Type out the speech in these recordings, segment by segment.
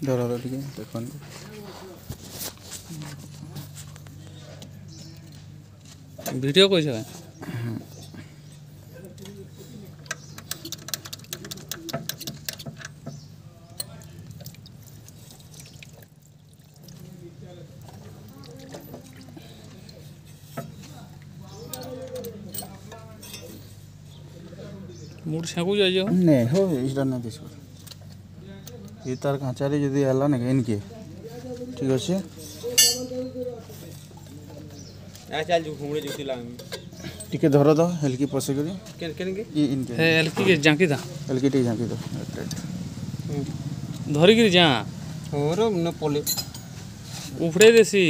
ଧର ଟିକେ ଦେଖନ୍ତୁ ভিডিও কইছ मुड़ छाकू जाइए नहीं हो इटा नहीं दिस ये तार कांचारे जदि आला ना इनके ठीक अच्छे चल जो घुमड़े जुती लाग टिके धर दो हल्की पसे करी केन के ये इनके हे हल्की के जांकी था हल्की टिके झांकी दो धरी गिर जा और न पले उफड़े देसी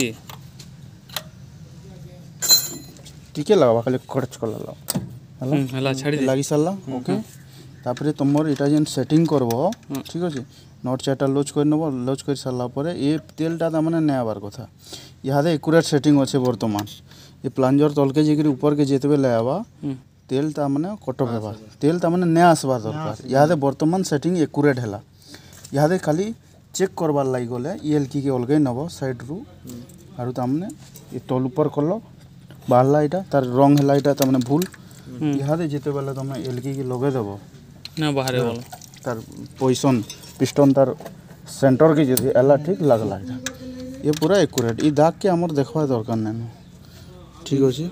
टिके लगा खाली खर्च कर ला हला छाड़ी दे लगी सारा ओके तापर तुमर इटा जेन सेटिंग करबो ठीक अछि नट चारटा लॉन्च कर नबो लॉन्च कर सारा पर ए तेलटा त माने नै आबार कथा यादे एक्यूरेट सेटिंग अछि वर्तमान ये प्लांजर तलके जेकरी ऊपर के जेतबे ले आबा तेल त माने कटक हेबा तेल त माने नै आसबार दरकार यादे वर्तमान सेटिंग एक्यूरेट हैला यादे खाली चेक करबार लागि गले एलकी के अलगे नबो साइड रु आरु त माने ये तल ऊपर करलो बाहरला इटा तार रंग हैला इटा त माने भूल इहादे जेते बेला तुम एलकी के लगे देबो ना बाहर वाला तार पोजीशन पिस्टन तार सेंटर के जे एला ठीक लागला इटा ये पूरा एक्यूरेट ई दाग के हमर देखबा दरकार नै ठीक अछि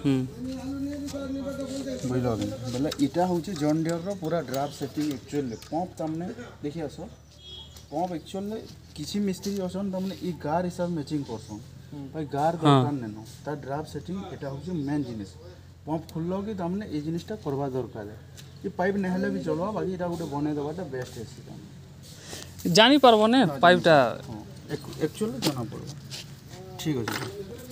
बुझलो बेला इटा होची जॉन डियर रो पूरा ड्राफ्ट सेटिंग एक्चुअली पंप तमने देखि आसो पंप एक्चुअली किछि मिस्त्री असन तमने ई गार हिसाब मैचिंग करसन भाई गार दरकार नै तार ड्राफ्ट सेटिंग एटा होची मेन जिनिस पंप खुल्लो कि तमने ए जिनिसटा करबा दरकार है ये पाइप नहले भी चलवा बाकी एटा गोटे बने देबाटा बेस्ट है जानी पारबो ने पाइपटा एक्चुअली जाना पड़ो ठीक अछि